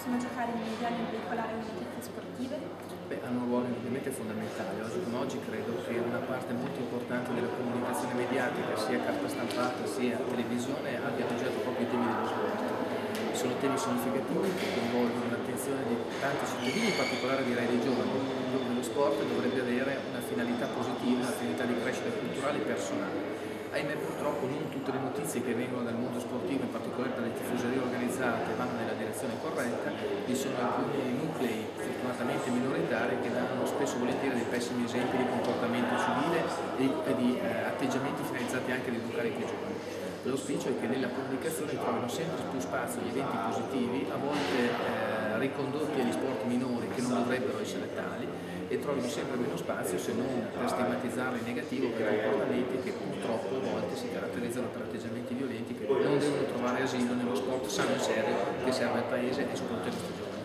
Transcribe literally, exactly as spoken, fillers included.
possono giocare nei media nel veicolare le notizie sportive? Beh, hanno un ruolo indubbiamente fondamentale. Oggi come oggi credo che una parte molto importante della comunicazione mediatica, sia carta stampata sia televisione, abbia appoggiato proprio i temi dello sport. Sono temi significativi che coinvolgono l'attenzione di tanti cittadini, in particolare direi dei giovani, dove lo sport dovrebbe avere una finalità positiva, una finalità di crescita culturale e personale. Ahimè, purtroppo non tutte le notizie che vengono dal mondo sportivo, in particolare dalle tifoserie organizzate, vanno nella direzione corretta. Vi sono alcuni nuclei fortunatamente minoritari che danno spesso e volentieri dei pessimi esempi di comportamento civile e di eh, atteggiamenti finalizzati anche ad educare i più giovani. L'auspicio è che nella comunicazione trovino sempre più spazio gli eventi positivi, a volte eh, ricondotti agli sport minori che non dovrebbero essere tali, e trovino sempre meno spazio, se non per stigmatizzarli in negativo, per comportamenti che purtroppo a volte si caratterizzano per atteggiamenti violenti che non devono trovare asilo nello sport sano e serio che serve al Paese e soprattutto ai nostri giovani.